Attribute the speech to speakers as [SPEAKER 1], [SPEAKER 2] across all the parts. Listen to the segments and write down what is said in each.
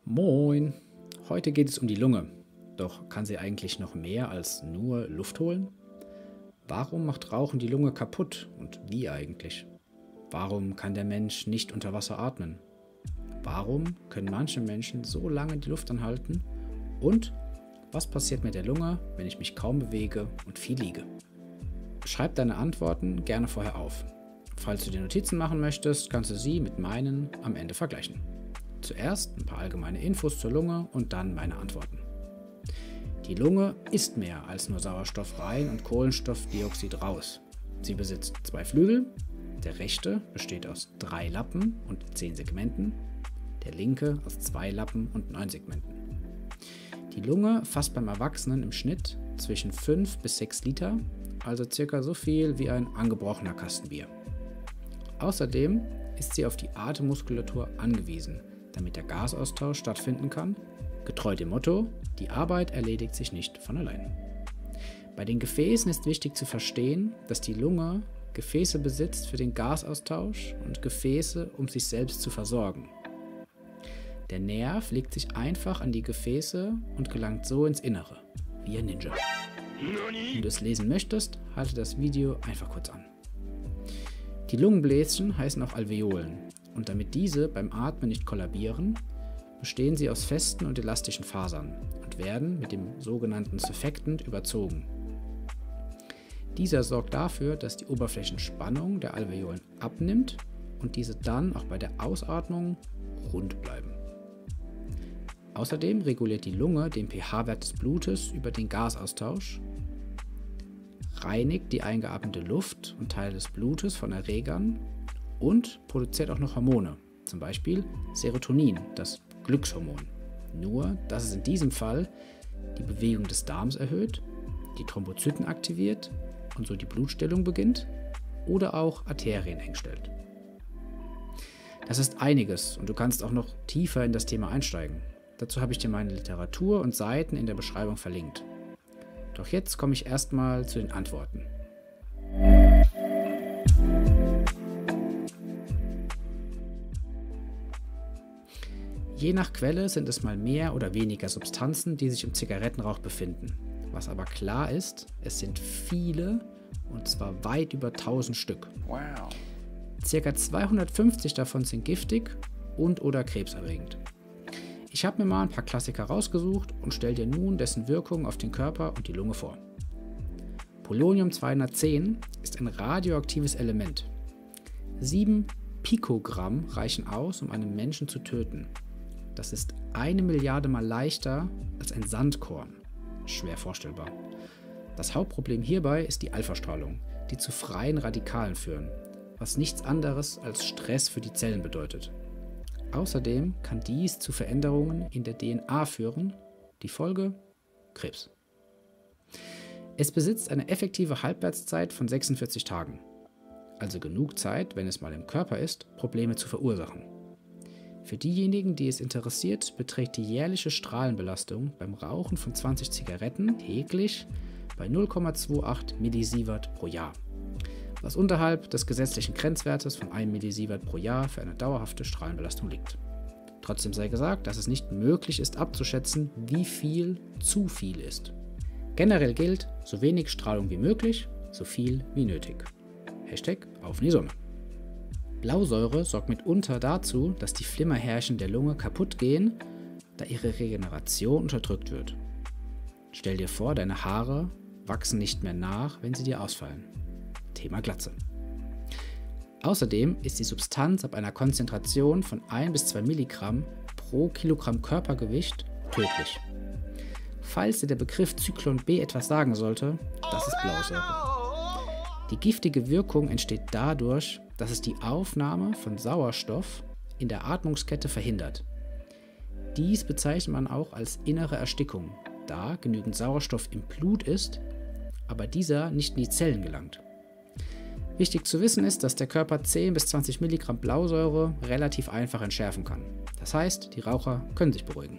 [SPEAKER 1] Moin! Heute geht es um die Lunge. Doch kann sie eigentlich noch mehr als nur Luft holen? Warum macht Rauchen die Lunge kaputt und wie eigentlich? Warum kann der Mensch nicht unter Wasser atmen? Warum können manche Menschen so lange die Luft anhalten? Und was passiert mit der Lunge, wenn ich mich kaum bewege und viel liege? Schreib deine Antworten gerne vorher auf. Falls du dir Notizen machen möchtest, kannst du sie mit meinen am Ende vergleichen. Zuerst ein paar allgemeine Infos zur Lunge und dann meine Antworten. Die Lunge ist mehr als nur Sauerstoff rein und Kohlenstoffdioxid raus. Sie besitzt 2 Flügel. Der rechte besteht aus 3 Lappen und 10 Segmenten. Der linke aus 2 Lappen und 9 Segmenten. Die Lunge fasst beim Erwachsenen im Schnitt zwischen 5 bis 6 Liter, also circa so viel wie ein angebrochener Kasten Bier. Außerdem ist sie auf die Atemmuskulatur angewiesen, damit der Gasaustausch stattfinden kann, getreu dem Motto, die Arbeit erledigt sich nicht von allein. Bei den Gefäßen ist wichtig zu verstehen, dass die Lunge Gefäße besitzt für den Gasaustausch und Gefäße, um sich selbst zu versorgen. Der Nerv legt sich einfach an die Gefäße und gelangt so ins Innere, wie ein Ninja. Wenn du es lesen möchtest, halte das Video einfach kurz an. Die Lungenbläschen heißen auch Alveolen und damit diese beim Atmen nicht kollabieren, bestehen sie aus festen und elastischen Fasern und werden mit dem sogenannten Surfactant überzogen. Dieser sorgt dafür, dass die Oberflächenspannung der Alveolen abnimmt und diese dann auch bei der Ausatmung rund bleiben. Außerdem reguliert die Lunge den pH-Wert des Blutes über den Gasaustausch, reinigt die eingeatmete Luft und Teile des Blutes von Erregern und produziert auch noch Hormone, zum Beispiel Serotonin, das Glückshormon. Nur, dass es in diesem Fall die Bewegung des Darms erhöht, die Thrombozyten aktiviert und so die Blutstellung beginnt oder auch Arterien eng stellt. Das ist einiges und du kannst auch noch tiefer in das Thema einsteigen. Dazu habe ich dir meine Literatur und Seiten in der Beschreibung verlinkt. Doch jetzt komme ich erstmal zu den Antworten. Je nach Quelle sind es mal mehr oder weniger Substanzen, die sich im Zigarettenrauch befinden. Was aber klar ist, es sind viele, und zwar weit über 1000 Stück. Wow. Circa 250 davon sind giftig und oder krebserregend. Ich habe mir mal ein paar Klassiker rausgesucht und stelle dir nun dessen Wirkung auf den Körper und die Lunge vor. Polonium-210 ist ein radioaktives Element. 7 Pikogramm reichen aus, um einen Menschen zu töten. Das ist 1 Milliarde Mal leichter als ein Sandkorn. Schwer vorstellbar. Das Hauptproblem hierbei ist die Alpha-Strahlung, die zu freien Radikalen führen, was nichts anderes als Stress für die Zellen bedeutet. Außerdem kann dies zu Veränderungen in der DNA führen, die Folge Krebs. Es besitzt eine effektive Halbwertszeit von 46 Tagen, also genug Zeit, wenn es mal im Körper ist, Probleme zu verursachen. Für diejenigen, die es interessiert, beträgt die jährliche Strahlenbelastung beim Rauchen von 20 Zigaretten täglich bei 0,28 Millisievert pro Jahr, was unterhalb des gesetzlichen Grenzwertes von 1 Millisievert pro Jahr für eine dauerhafte Strahlenbelastung liegt. Trotzdem sei gesagt, dass es nicht möglich ist abzuschätzen, wie viel zu viel ist. Generell gilt, so wenig Strahlung wie möglich, so viel wie nötig. Hashtag auf in die Sonne. Blausäure sorgt mitunter dazu, dass die Flimmerhärchen der Lunge kaputt gehen, da ihre Regeneration unterdrückt wird. Stell dir vor, deine Haare wachsen nicht mehr nach, wenn sie dir ausfallen. Thema Glatze. Außerdem ist die Substanz ab einer Konzentration von 1 bis 2 Milligramm pro Kilogramm Körpergewicht tödlich. Falls dir der Begriff Zyklon B etwas sagen sollte, das ist Blausäure. Die giftige Wirkung entsteht dadurch, dass es die Aufnahme von Sauerstoff in der Atmungskette verhindert. Dies bezeichnet man auch als innere Erstickung, da genügend Sauerstoff im Blut ist, aber dieser nicht in die Zellen gelangt. Wichtig zu wissen ist, dass der Körper 10 bis 20 Milligramm Blausäure relativ einfach entschärfen kann. Das heißt, die Raucher können sich beruhigen.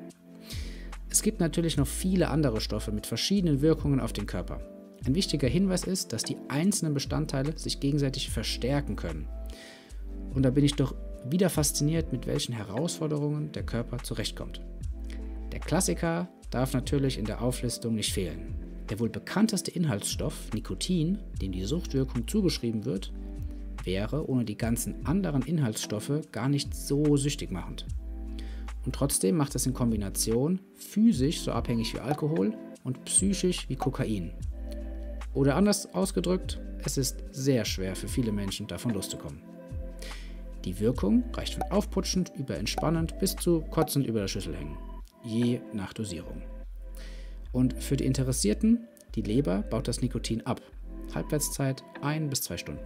[SPEAKER 1] Es gibt natürlich noch viele andere Stoffe mit verschiedenen Wirkungen auf den Körper. Ein wichtiger Hinweis ist, dass die einzelnen Bestandteile sich gegenseitig verstärken können. Und da bin ich doch wieder fasziniert, mit welchen Herausforderungen der Körper zurechtkommt. Der Klassiker darf natürlich in der Auflistung nicht fehlen. Der wohl bekannteste Inhaltsstoff, Nikotin, dem die Suchtwirkung zugeschrieben wird, wäre ohne die ganzen anderen Inhaltsstoffe gar nicht so süchtig machend. Und trotzdem macht es in Kombination physisch so abhängig wie Alkohol und psychisch wie Kokain. Oder anders ausgedrückt, es ist sehr schwer für viele Menschen davon loszukommen. Die Wirkung reicht von aufputschend über entspannend bis zu kotzend über der Schüssel hängen, je nach Dosierung. Und für die Interessierten, die Leber baut das Nikotin ab. Halbwertszeit 1 bis 2 Stunden.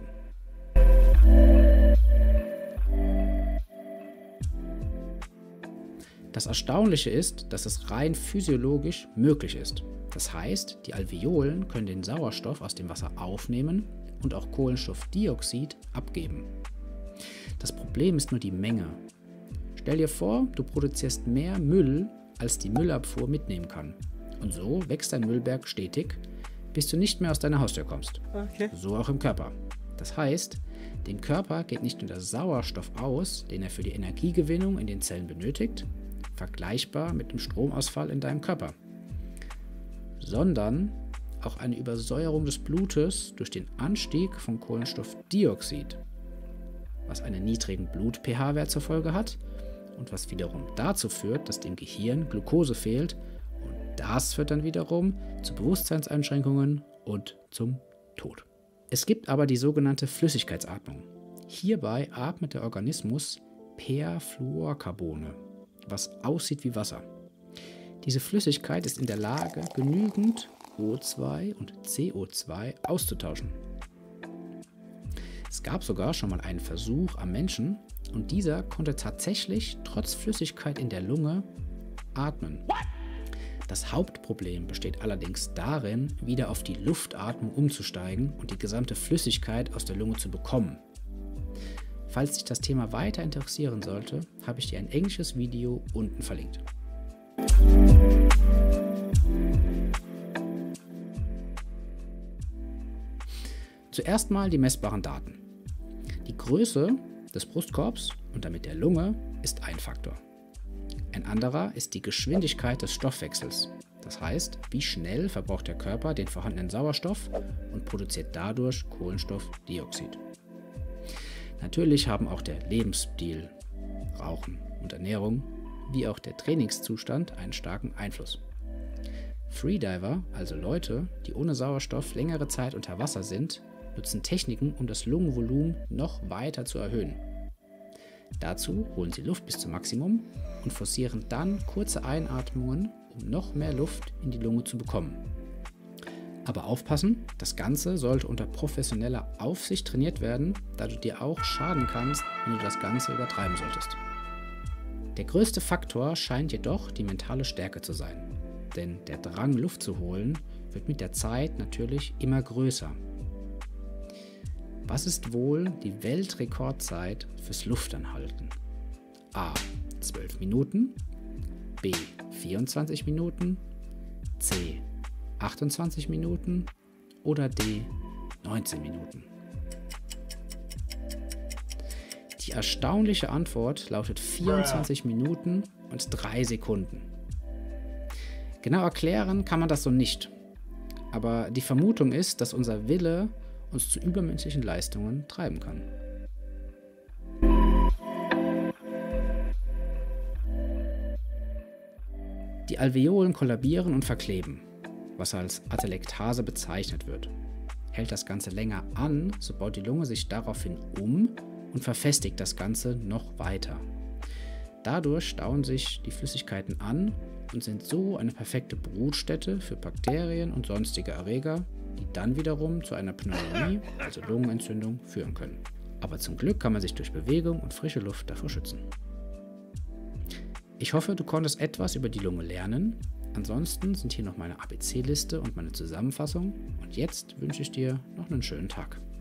[SPEAKER 1] Das Erstaunliche ist, dass es rein physiologisch möglich ist. Das heißt, die Alveolen können den Sauerstoff aus dem Wasser aufnehmen und auch Kohlenstoffdioxid abgeben. Das Problem ist nur die Menge. Stell dir vor, du produzierst mehr Müll, als die Müllabfuhr mitnehmen kann. Und so wächst dein Müllberg stetig, bis du nicht mehr aus deiner Haustür kommst. Okay. So auch im Körper. Das heißt, dem Körper geht nicht nur der Sauerstoff aus, den er für die Energiegewinnung in den Zellen benötigt, vergleichbar mit dem Stromausfall in deinem Körper, sondern auch eine Übersäuerung des Blutes durch den Anstieg von Kohlenstoffdioxid, was einen niedrigen Blut-pH-Wert zur Folge hat und was wiederum dazu führt, dass dem Gehirn Glucose fehlt und das führt dann wiederum zu Bewusstseinseinschränkungen und zum Tod. Es gibt aber die sogenannte Flüssigkeitsatmung. Hierbei atmet der Organismus Perfluorkarbone, was aussieht wie Wasser. Diese Flüssigkeit ist in der Lage, genügend O2 und CO2 auszutauschen. Es gab sogar schon mal einen Versuch am Menschen und dieser konnte tatsächlich trotz Flüssigkeit in der Lunge atmen. Das Hauptproblem besteht allerdings darin, wieder auf die Luftatmung umzusteigen und die gesamte Flüssigkeit aus der Lunge zu bekommen. Falls dich das Thema weiter interessieren sollte, habe ich dir ein englisches Video unten verlinkt. Zuerst mal die messbaren Daten. Die Größe des Brustkorbs und damit der Lunge ist ein Faktor. Ein anderer ist die Geschwindigkeit des Stoffwechsels. Das heißt, wie schnell verbraucht der Körper den vorhandenen Sauerstoff und produziert dadurch Kohlenstoffdioxid. Natürlich haben auch der Lebensstil, Rauchen und Ernährung, wie auch der Trainingszustand einen starken Einfluss. Freediver, also Leute, die ohne Sauerstoff längere Zeit unter Wasser sind, nutzen Techniken, um das Lungenvolumen noch weiter zu erhöhen. Dazu holen sie Luft bis zum Maximum und forcieren dann kurze Einatmungen, um noch mehr Luft in die Lunge zu bekommen. Aber aufpassen, das Ganze sollte unter professioneller Aufsicht trainiert werden, da du dir auch schaden kannst, wenn du das Ganze übertreiben solltest. Der größte Faktor scheint jedoch die mentale Stärke zu sein, denn der Drang, Luft zu holen, wird mit der Zeit natürlich immer größer. Was ist wohl die Weltrekordzeit fürs Luftanhalten? A. 12 Minuten, B. 24 Minuten, C. 28 Minuten oder D. 19 Minuten? Die erstaunliche Antwort lautet 24 Minuten und 3 Sekunden. Genau erklären kann man das so nicht, aber die Vermutung ist, dass unser Wille uns zu übermenschlichen Leistungen treiben kann. Die Alveolen kollabieren und verkleben, was als Atelektase bezeichnet wird. Hält das Ganze länger an, so baut die Lunge sich daraufhin um und verfestigt das Ganze noch weiter. Dadurch stauen sich die Flüssigkeiten an und sind so eine perfekte Brutstätte für Bakterien und sonstige Erreger, die dann wiederum zu einer Pneumonie, also Lungenentzündung, führen können. Aber zum Glück kann man sich durch Bewegung und frische Luft davor schützen. Ich hoffe, du konntest etwas über die Lunge lernen. Ansonsten sind hier noch meine ABC-Liste und meine Zusammenfassung. Und jetzt wünsche ich dir noch einen schönen Tag.